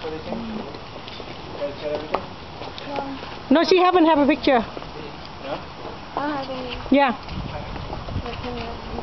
everything? Guys got everything? No, she haven't have a picture. No? I don't have any. Yeah. Okay.